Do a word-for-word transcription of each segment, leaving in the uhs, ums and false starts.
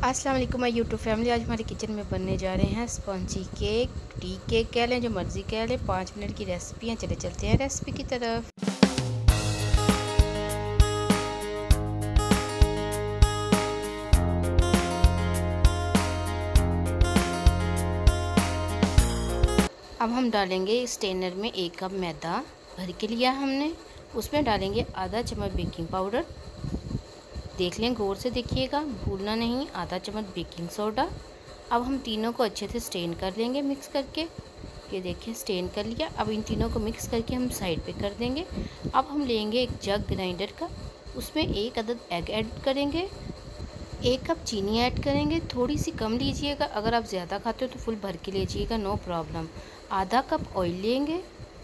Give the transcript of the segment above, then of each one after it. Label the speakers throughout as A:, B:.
A: अस्सलाम वालेकुम my YouTube family. आज हमारे किचन में बनने जा रहे हैं स्पंजी केक, टी केक कह लें, जो मर्ज़ी कह लें। पाँच मिनट की रेसिपी है। चले चलते हैं रेसिपी की तरफ। अब हम डालेंगे स्टेनर में एक कप मैदा भर के लिया हमने। उसमें डालेंगे आधा चम्मच बेकिंग पाउडर, देख लें गौर से देखिएगा, भूलना नहीं। आधा चम्मच बेकिंग सोडा। अब हम तीनों को अच्छे से स्टेन कर लेंगे मिक्स करके। ये देखिए स्टेन कर लिया। अब इन तीनों को मिक्स करके हम साइड पे कर देंगे। अब हम लेंगे एक जग ग्राइंडर का, उसमें एक अदद एग ऐड करेंगे, एक कप चीनी ऐड करेंगे। थोड़ी सी कम लीजिएगा, अगर आप ज़्यादा खाते हो तो फुल भर के लीजिएगा, नो प्रॉब्लम। आधा कप ऑयल लेंगे,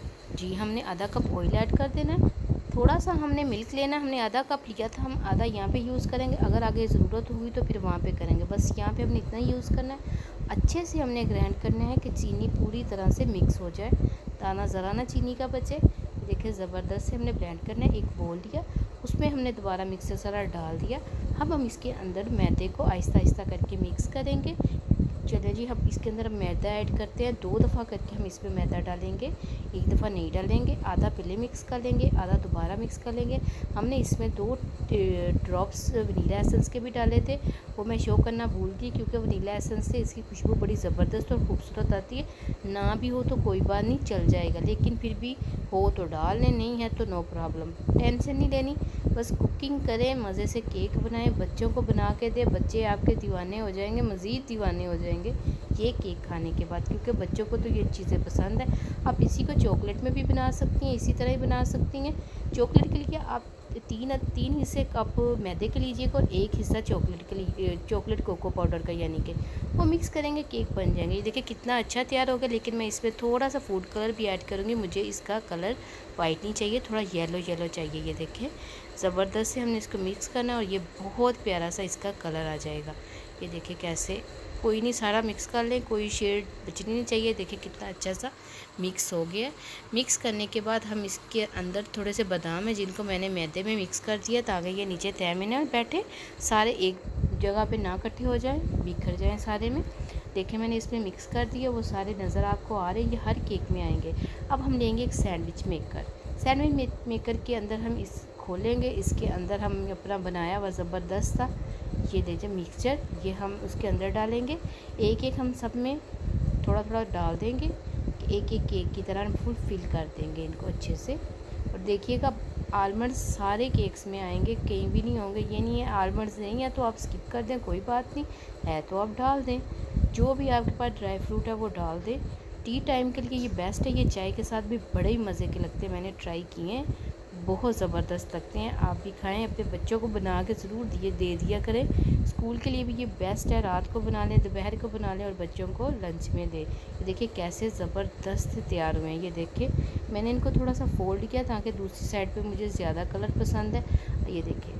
A: जी हमने आधा कप ऑयल ऐड कर देना है। थोड़ा सा हमने मिल्क लेना, हमने आधा कप लिया था, हम आधा यहाँ पे यूज़ करेंगे। अगर आगे ज़रूरत हुई तो फिर वहाँ पे करेंगे, बस यहाँ पे हमने इतना यूज़ करना है। अच्छे से हमने ग्राइंड करना है कि चीनी पूरी तरह से मिक्स हो जाए, दाना ज़रा ना चीनी का बचे। देखिए ज़बरदस्त से हमने ब्लेंड करना है। एक बोल लिया, उसमें हमने दोबारा मिक्सर सारा डाल दिया। अब हम इसके अंदर मैदे को आहिस्ता आहिस्ता करके मिक्स करेंगे। चलिए जी, हम इसके अंदर मैदा ऐड करते हैं। दो दफ़ा करके हम इसमें मैदा डालेंगे, एक दफ़ा नहीं डालेंगे। आधा पहले मिक्स कर लेंगे, आधा दोबारा मिक्स कर लेंगे। हमने इसमें दो ड्रॉप्स वनीला एसेंस के भी डाले थे, वो मैं शो करना भूल गई, क्योंकि वनीला एसेंस से इसकी खुशबू बड़ी ज़बरदस्त और ख़ूबसूरत आती है। ना भी हो तो कोई बात नहीं, चल जाएगा, लेकिन फिर भी हो तो डाल लें, नहीं है तो नो प्रॉब्लम। टेंशन नहीं लेनी, बस कुकिंग करें, मज़े से केक बनाएं, बच्चों को बना के दें। बच्चे आपके दीवाने हो जाएंगे, मज़ीद दीवाने हो जाएंगे ये केक खाने के बाद, क्योंकि बच्चों को तो ये चीज़ें पसंद है। आप इसी को चॉकलेट में भी बना सकती हैं, इसी तरह ही बना सकती हैं। चॉकलेट के लिए आप तीन तीन हिस्से कप मैदे के लीजिएगा और एक हिस्सा चॉकलेट के लिए, चॉकलेट कोको पाउडर का, यानी कि वो मिक्स करेंगे, केक बन जाएंगे। ये देखिए कितना अच्छा तैयार हो गया। लेकिन मैं इसमें थोड़ा सा फूड कलर भी ऐड करूँगी, मुझे इसका कलर वाइट नहीं चाहिए, थोड़ा येलो येलो चाहिए। ये देखिए ज़बरदस्त से हमने इसको मिक्स करना है और ये बहुत प्यारा सा इसका कलर आ जाएगा। ये देखिए कैसे, कोई नहीं, सारा मिक्स कर लें, कोई शेड बचनी नहीं चाहिए। देखिए कितना अच्छा सा मिक्स हो गया। मिक्स करने के बाद हम इसके अंदर थोड़े से बादाम है, जिनको मैंने मैदे में मिक्स कर दिया ताकि ये नीचे तह में ना बैठे, सारे एक जगह पे ना इकट्ठे हो जाए, बिखर जाएं सारे में। देखिए मैंने इसमें मिक्स कर दिया, वो सारे नज़र आपको आ रहे हैं, ये हर केक में आएंगे। अब हम लेंगे एक सैंडविच मेकर। सैंडविच मेकर के अंदर हम इस खोलेंगे, इसके अंदर हम अपना बनाया हुआ ज़बरदस्त सा ये दीजिए मिक्सचर, ये हम उसके अंदर डालेंगे। एक एक हम सब में थोड़ा थोड़ा डाल देंगे, एक एक केक की तरह हम फुल फिल कर देंगे इनको अच्छे से। और देखिएगा आलमंड्स सारे केक्स में आएंगे, कहीं भी नहीं होंगे। ये नहीं है आलमंड्स नहीं है तो आप स्किप कर दें, कोई बात नहीं, है तो आप डाल दें। जो भी आपके पास ड्राई फ्रूट है वो डाल दें। टी टाइम के लिए ये बेस्ट है, ये चाय के साथ भी बड़े ही मज़े के लगते हैं, मैंने ट्राई किए हैं, बहुत ज़बरदस्त लगते हैं। आप भी खाएं, अपने बच्चों को बना के ज़रूर दिए दे दिया करें। स्कूल के लिए भी ये बेस्ट है, रात को बना लें, दोपहर को बना लें और बच्चों को लंच में दें। ये देखिए कैसे ज़बरदस्त तैयार हुए हैं। ये देखिए मैंने इनको थोड़ा सा फोल्ड किया ताकि दूसरी साइड पे मुझे ज़्यादा कलर पसंद है। ये देखिए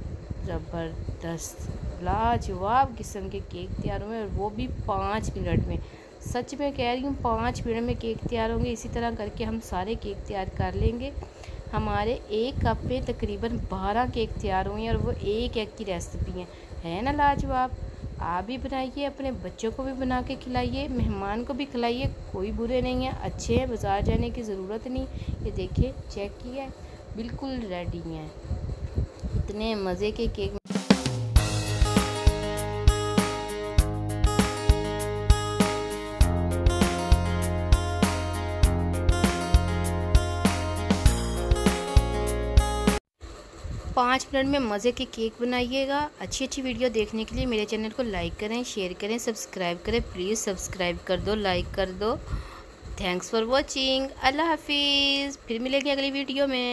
A: ज़बरदस्त लाजवाब किस्म के केक तैयार हुए, और वो भी पाँच मिनट में। सच में कह रही हूँ, पाँच मिनट में केक तैयार होंगे। इसी तरह करके हम सारे केक तैयार कर लेंगे। हमारे एक कप में तकरीबन बारह केक तैयार हुए हैं, और वो एक एक की रेसिपी हैं, है ना लाजवाब। आप भी बनाइए, अपने बच्चों को भी बना के खिलाइए, मेहमान को भी खिलाइए, कोई बुरे नहीं है, अच्छे हैं, बाज़ार जाने की ज़रूरत नहीं। ये देखिए चेक किया, बिल्कुल रेडी हैं, इतने मज़े के केक। पाँच मिनट में मज़े के केक बनाइएगा। अच्छी अच्छी वीडियो देखने के लिए मेरे चैनल को लाइक करें, शेयर करें, सब्सक्राइब करें। प्लीज़ सब्सक्राइब कर दो, लाइक कर दो। Thanks for watching. अल्लाह हाफिज़। फिर मिलेंगे अगली वीडियो में।